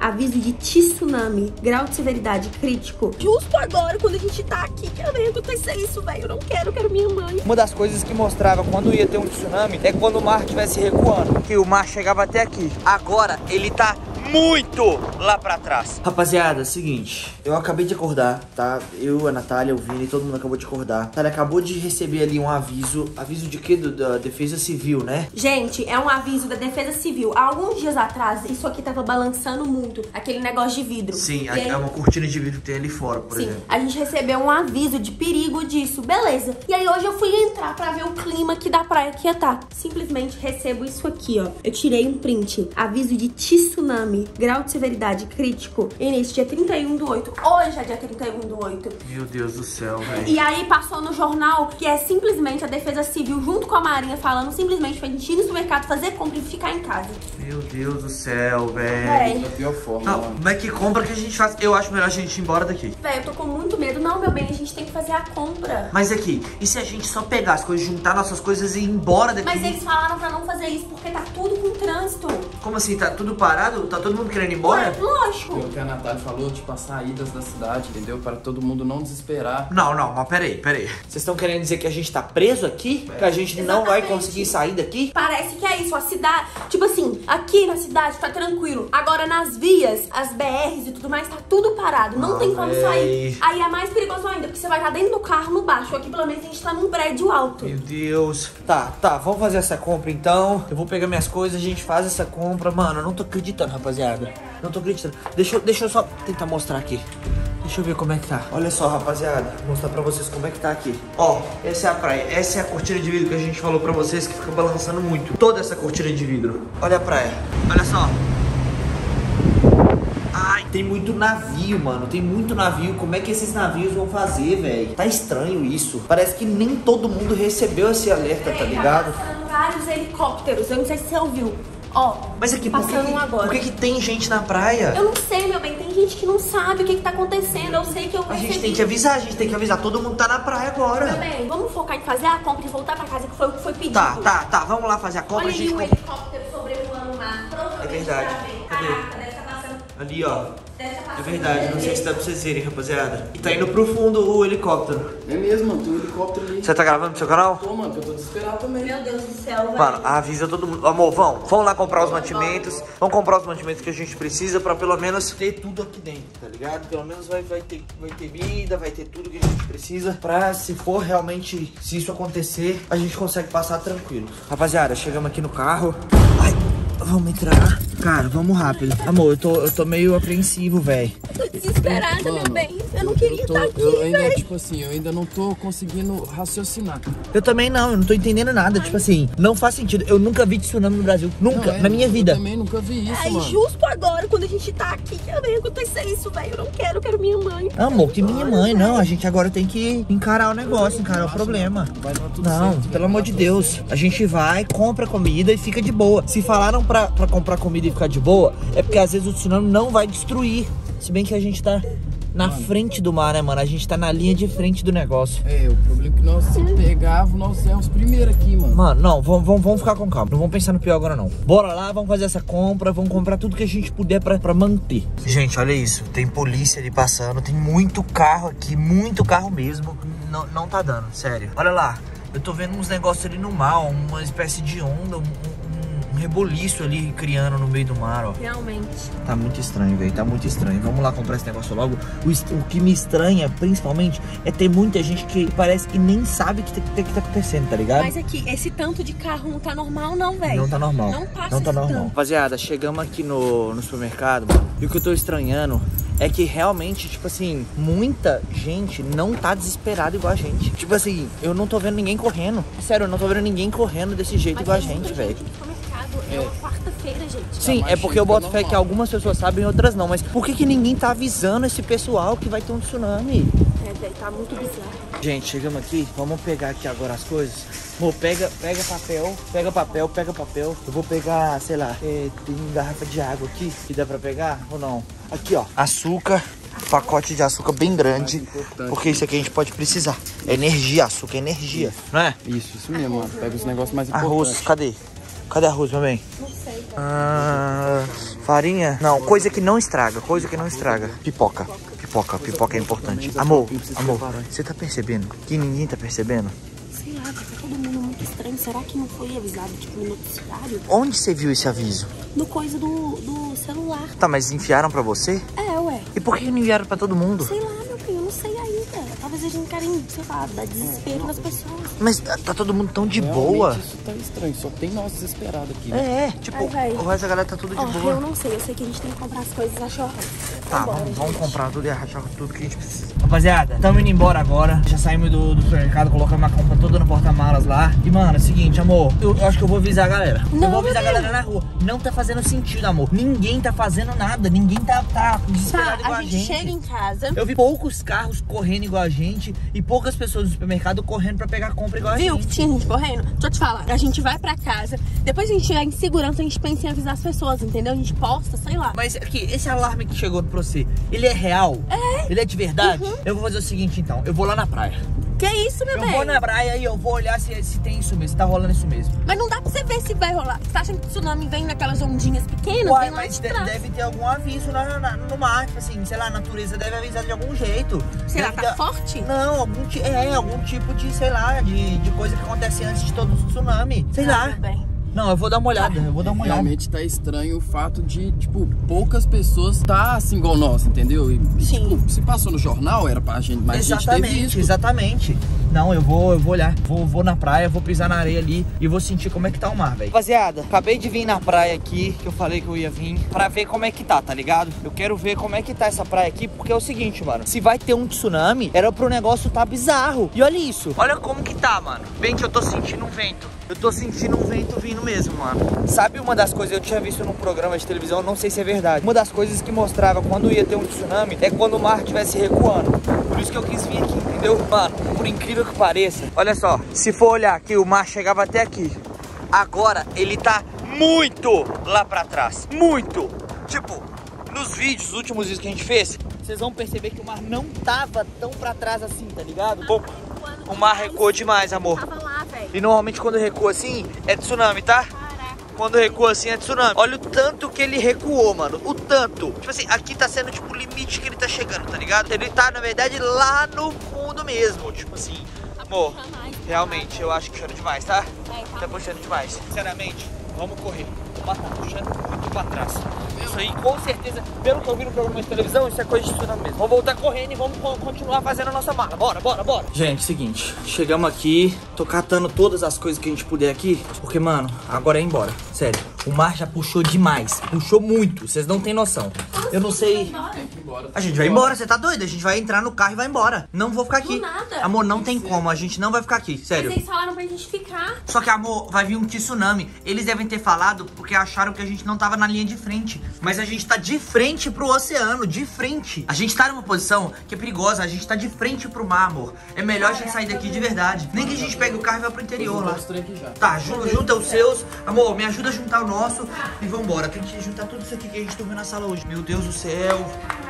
Aviso de tsunami, grau de severidade crítico. Justo agora, quando a gente tá aqui, que vai acontecer isso, velho. Eu não quero, quero minha mãe. Uma das coisas que mostrava quando ia ter um tsunami é quando o mar estivesse recuando, que o mar chegava até aqui. Agora ele tá muito lá pra trás. Rapaziada, seguinte, eu acabei de acordar, tá? Eu, a Natália, o Vini, todo mundo acabou de acordar. A Natália acabou de receber ali um aviso. Aviso de quê? Da Defesa Civil, né? Gente, é um aviso da Defesa Civil. Há alguns dias atrás, isso aqui tava balançando muito. Aquele negócio de vidro. Sim, é uma cortina de vidro que tem ali fora, por exemplo. Sim, a gente recebeu um aviso de perigo disso, beleza. E aí hoje eu fui entrar pra ver o clima aqui da praia que ia tá. Simplesmente recebo isso aqui, ó. Eu tirei um print. Aviso de tsunami, grau de severidade crítico, início dia 31/8. Hoje é dia 31/8. Meu Deus do céu, velho. E aí passou no jornal que é simplesmente a Defesa Civil junto com a Marinha falando simplesmente pra gente ir no supermercado, fazer compra e ficar em casa. Meu Deus do céu, velho. Da pior forma. Não, como é que compra que a gente faz? Eu acho melhor a gente ir embora daqui. Velho, eu tô com muito medo. Não, meu bem, a gente tem que fazer a compra. Mas aqui, e se a gente só pegar as coisas, juntar nossas coisas e ir embora daqui? Mas eles falaram pra não fazer isso porque tá tudo com trânsito. Como assim? Tá tudo parado? Tá todo mundo querendo ir embora? Ué, lógico. Pelo que a Natália falou, tipo, as saídas da cidade, entendeu? Para todo mundo não desesperar. Não, mas peraí. Vocês estão querendo dizer que a gente tá preso aqui? Que a gente não vai conseguir sair daqui? Parece que é isso, a cidade, tipo assim, aqui na cidade tá tranquilo. Agora nas vias, as BRs e tudo mais, tá tudo parado, não tem como sair. Aí é mais perigoso ainda, porque você vai estar dentro do carro no baixo. Aqui pelo menos a gente tá num prédio alto. Meu Deus. Tá, vamos fazer essa compra então. Eu vou pegar minhas coisas, a gente faz essa compra. Mano, eu não tô acreditando, rapaziada. Não tô acreditando. Deixa eu só tentar mostrar aqui. Deixa eu ver como é que tá. Olha só, rapaziada. Vou mostrar pra vocês como é que tá aqui. Ó, essa é a praia. Essa é a cortina de vidro que a gente falou pra vocês que fica balançando muito. Toda essa cortina de vidro. Olha a praia. Olha só. Ai, tem muito navio, mano. Tem muito navio. Como é que esses navios vão fazer, velho? Tá estranho isso. Parece que nem todo mundo recebeu esse alerta, tá ligado? Tá passando vários helicópteros. Eu não sei se você ouviu. Ó, mas aqui, por que tem gente na praia? Eu não sei, meu bem, tem gente que não sabe o que tá acontecendo. Eu sei que eu recebi. A gente tem que avisar, todo mundo tá na praia agora. Meu bem, vamos focar em fazer a compra e voltar pra casa, que foi o que foi pedido. Tá, vamos lá fazer a compra. Olha ali o helicóptero sobrevoando o mar. É verdade. Cadê? Caraca, deve estar passando. Ali, ó. É verdade, não sei se dá pra vocês verem, rapaziada. E tá indo pro fundo o helicóptero. É mesmo, mano, tem um helicóptero ali. Você tá gravando no seu canal? Tô, mano, que eu tô desesperado também. Meu Deus do céu, velho. Mano, avisa todo mundo. Amor, vamos lá comprar os mantimentos. Vamos comprar os mantimentos que a gente precisa pra pelo menos ter tudo aqui dentro, tá ligado? Pelo menos vai ter vida, vai ter tudo que a gente precisa pra, se for realmente, se isso acontecer, a gente consegue passar tranquilo. Rapaziada, chegamos aqui no carro. Ai, vamos entrar. Cara, vamos rápido. Amor, eu tô meio apreensivo, velho. Eu tô desesperada, meu bem. Eu não queria estar aqui, eu ainda, véio. tipo assim, eu ainda não tô conseguindo raciocinar. Eu também não, eu não tô entendendo nada. Tipo assim, não faz sentido. Eu nunca vi tsunami no Brasil. Nunca, na minha vida. Eu também nunca vi isso, mano. Justo agora, quando a gente tá aqui, que vai acontecer isso, velho. Eu não quero minha mãe. Amor, que minha mãe, não. A gente agora tem que encarar o negócio, encarar o problema. Vai dar tudo Não, certo, pelo amor de Deus. A gente vai, compra comida e fica de boa. Se falaram pra comprar comida e ficar de boa, é porque às vezes o tsunami não vai destruir. Se bem que a gente tá na frente do mar, né, mano? A gente tá na linha de frente do negócio. É, o problema é que nós se pegava, nós é os primeiros aqui, mano. Mano, não, vamos ficar com calma. Não vamos pensar no pior agora, não. Bora lá, vamos fazer essa compra, vamos comprar tudo que a gente puder pra manter. Gente, olha isso. Tem polícia ali passando, tem muito carro aqui, muito carro mesmo. Não tá dando, sério. Olha lá, eu tô vendo uns negócios ali no mar, uma espécie de onda, um reboliço ali criando no meio do mar, ó. Realmente. Tá muito estranho, velho. Tá muito estranho. Vamos lá comprar esse negócio logo. O que me estranha, principalmente, é ter muita gente que parece que nem sabe o que tá acontecendo, tá ligado? Mas aqui, esse tanto de carro não tá normal, não, velho. Não tá normal. Não passa Não tá normal. tanto. Rapaziada, chegamos aqui no supermercado, mano. E o que eu tô estranhando é que realmente, tipo assim, muita gente não tá desesperada igual a gente. Tipo assim, eu não tô vendo ninguém correndo. Sério, eu não tô vendo ninguém correndo desse jeito igual a gente, velho. É uma quarta-feira, gente. Sim, é porque eu boto fé que algumas pessoas sabem e outras não. Mas por que ninguém tá avisando esse pessoal que vai ter um tsunami? É, velho, tá muito bizarro. Gente, chegamos aqui. Vamos pegar aqui agora as coisas. Amor, pega papel. Eu vou pegar, sei lá, tem garrafa de água aqui que dá pra pegar ou não? Aqui, ó, açúcar. Pacote de açúcar bem grande, porque isso aqui a gente pode precisar. É energia, açúcar é energia, não é? Isso mesmo, mano. Pega os negócios mais importantes. Arroz, cadê? Cadê arroz, meu bem? Não sei. Farinha? Não, coisa que não estraga, Pipoca. Pipoca é importante. Amor, você tá percebendo que ninguém tá percebendo? Sei lá, tá todo mundo muito estranho. Será que não foi avisado, tipo, no noticiário? Onde você viu esse aviso? No coisa do celular. Tá, mas enfiaram pra você? É, ué. E por que não enviaram pra todo mundo? Sei lá, meu filho, eu não sei ainda. Talvez eles não querem, sei lá, dar desespero nas pessoas. Mas tá todo mundo tão de Realmente, boa. Isso tá estranho, só tem nós desesperados aqui, né? Tipo, Ai, o resto da galera tá tudo de Ó, boa. eu não sei, eu sei que a gente tem que comprar as coisas na Shopping. Tá, vamos comprar tudo e arrachar tudo que a gente precisa. Rapaziada, estamos indo embora agora. Já saímos do supermercado, colocamos a compra toda no porta-malas lá. E, mano, é o seguinte, amor, eu acho que eu vou avisar a galera. Eu vou avisar a galera na rua. Não tá fazendo sentido, amor. Ninguém tá fazendo nada. Ninguém tá desesperado igual a gente. Chega em casa. Eu vi poucos carros correndo igual a gente e poucas pessoas no supermercado correndo pra pegar compra igual a gente. Viu que tinha gente correndo? Deixa eu te falar. A gente vai pra casa. Depois a gente chegar em segurança, a gente pensa em avisar as pessoas, entendeu? A gente posta, sei lá. Mas aqui, esse alarme que chegou pra você, ele é real? É. Ele é de verdade? Eu vou fazer o seguinte, então. Eu vou lá na praia. Que isso, meu bem? Eu vou na praia e eu vou olhar se tem isso mesmo, se tá rolando isso mesmo. Mas não dá pra você ver se vai rolar. Você tá achando que o tsunami vem naquelas ondinhas pequenas? Uai, vem lá mas de trás. deve ter algum aviso no mar, tipo assim, sei lá, a natureza deve avisar de algum jeito. Sei lá, tá forte? Não, algum tipo de, sei lá, de coisa que acontece antes de todo o tsunami. Sei lá. Meu bem. Não, eu vou dar uma olhada, Realmente tá estranho o fato de, tipo, poucas pessoas tá assim igual nós, entendeu? E, Sim. tipo, se passou no jornal, era pra gente, mas a gente teve isso. Exatamente. Não, eu vou olhar, vou na praia, vou pisar na areia ali e vou sentir como é que tá o mar, velho. Rapaziada, acabei de vir na praia aqui, que eu falei que eu ia vir, pra ver como é que tá ligado? Eu quero ver como é que tá essa praia aqui, porque é o seguinte, mano, se vai ter um tsunami, era pro negócio tá bizarro. E olha isso, olha como que tá, mano. Bem que eu tô sentindo um vento. Eu tô sentindo um vento vindo mesmo, mano. Sabe uma das coisas, eu tinha visto num programa de televisão, não sei se é verdade. Uma das coisas que mostrava quando ia ter um tsunami é quando o mar estivesse recuando. Por isso que eu quis vir aqui, entendeu? Mano, por incrível que pareça, olha só, se for olhar aqui, o mar chegava até aqui. Agora, ele tá muito lá pra trás. Muito! Tipo, nos vídeos, os últimos vídeos que a gente fez, vocês vão perceber que o mar não tava tão pra trás assim, tá ligado? O mar recuou demais, amor. Tava lá, velho. E normalmente quando recua assim, é tsunami, tá? Quando recua assim, é tsunami. Olha o tanto que ele recuou, mano. O tanto. Tipo assim, aqui tá sendo tipo o limite que ele tá chegando, tá ligado? Ele tá, na verdade, lá no fundo mesmo. Tipo assim, amor, realmente, eu acho que chora demais, tá? Tá puxando demais. Sinceramente, vamos correr. Tá puxando muito pra trás. Isso aí, com certeza, pelo que eu vi no programa de televisão, isso é coisa de tsunami mesmo. Vamos voltar correndo e vamos continuar fazendo a nossa mala. Bora. Gente, seguinte, chegamos aqui, tô catando todas as coisas que a gente puder aqui, porque, mano, agora é ir embora. Sério, o mar já puxou demais, puxou muito, vocês não tem noção. Eu não sei... A gente vai embora, você tá doido? A gente vai entrar no carro e vai embora. Não vou ficar aqui. Do nada. Amor, não tem como, a gente não vai ficar aqui, sério. Mas eles falaram pra gente ficar. Só que, amor, vai vir um tsunami. Eles devem ter falado porque acharam que a gente não tava na linha de frente. Mas a gente tá de frente pro oceano, de frente. A gente tá numa posição que é perigosa, a gente tá de frente pro mar, amor. É melhor a gente sair daqui de verdade. Nem que a gente pegue o carro e vá pro interior lá. Tá, junta os seus. Amor, me ajuda a juntar o nosso e vambora. Tem que juntar tudo isso aqui que a gente dormiu na sala hoje. Meu Deus do céu.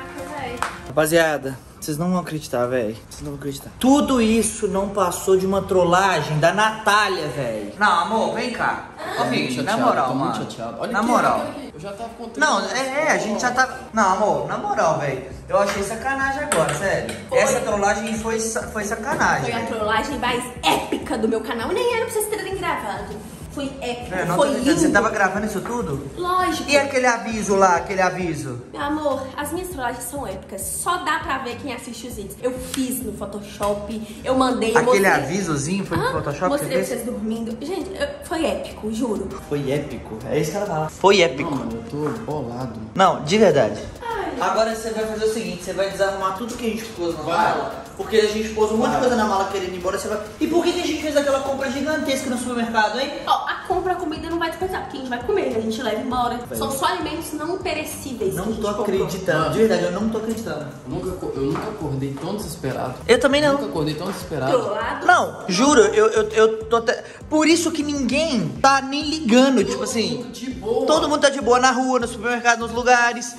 Rapaziada, vocês não vão acreditar, velho. Vocês não vão acreditar. Tudo isso não passou de uma trollagem da Natália, velho. Não, amor, vem cá. Ô, Vicky, na moral, mano. Muito chateado. Olha na aqui, moral. olha aqui. Eu já tava contando. Não, a gente já tá... Não, amor, na moral, velho. Eu achei sacanagem agora, sério. Essa trollagem foi sacanagem. Foi a trollagem mais épica do meu canal. Nem era pra vocês terem gravado. Foi épico, É, foi lindo. Você tava gravando isso tudo? Lógico. E aquele aviso lá, aquele aviso? Meu amor, as minhas trollagens são épicas. Só dá pra ver quem assiste os vídeos. Eu fiz no Photoshop, eu mandei... Aquele avisozinho foi no Photoshop? Mostrei que pra vocês dormindo. Gente, foi épico, juro. Foi épico, é isso que ela fala. Foi épico. Não, mano, eu tô bolado. Não, de verdade. Agora você vai fazer o seguinte, você vai desarrumar tudo que a gente pôs na mala. Porque a gente pôs um monte de coisa na mala querendo ir embora, você vai... E por que a gente fez aquela compra gigantesca no supermercado, hein? Ó, a compra, a comida não vai desperdiçar, porque a gente vai comer, a gente leva embora. São só alimentos não perecíveis. Não que a gente tô comprou. acreditando, de verdade, eu não tô acreditando. Eu nunca acordei tão desesperado. Eu também não. Nunca acordei tão desesperado. Trollado. Não, juro, eu tô até... Por isso que ninguém tá nem ligando, tipo assim... De boa. Todo mundo tá de boa na rua, no supermercado, nos lugares. E o mar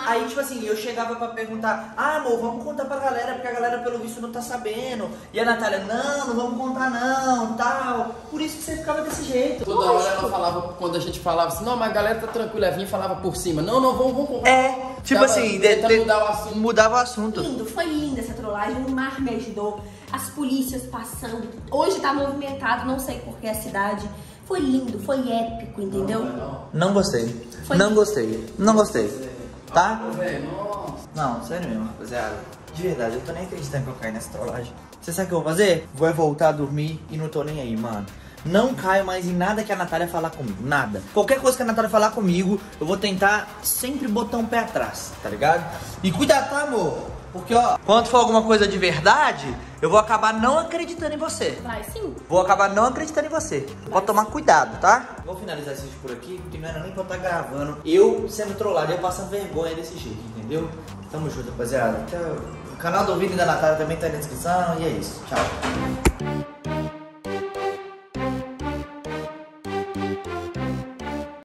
Aí, tipo assim, eu chegava pra perguntar, ah, amor, vamos contar pra galera, porque a galera, pelo visto, não tá sabendo. E a Natália, não vamos contar não, tal. Por isso que você ficava desse jeito. Toda hora ela falava, quando a gente falava assim, não, mas a galera tá tranquila, vinha e falava por cima. Não, vamos contar. É, tipo assim, mudar o assunto. Mudava o assunto. Lindo, foi linda essa trollagem, o mar me ajudou, as polícias passando. Hoje tá movimentado, não sei por que a cidade. Foi lindo, foi épico, entendeu? Não gostei. Foi. Não gostei. Não gostei. Tá? Nossa. Não, sério mesmo, rapaziada. De verdade, eu tô nem acreditando que eu caí nessa trollagem. Você sabe o que eu vou fazer? Vou voltar a dormir e não tô nem aí, mano. Não caio mais em nada que a Natália falar comigo, nada. Qualquer coisa que a Natália falar comigo, eu vou tentar sempre botar um pé atrás, tá ligado? E cuidado, tá, amor? Porque, ó, quando for alguma coisa de verdade, eu vou acabar não acreditando em você. Vai sim. Vou acabar não acreditando em você. Pode tomar cuidado, tá? Vou finalizar esse vídeo por aqui, porque não era nem pra eu estar gravando. Eu sendo trollado, eu passando vergonha desse jeito, entendeu? Tamo junto, rapaziada. Então, o canal do Vini e da Natália também tá aí na descrição. E é isso. Tchau.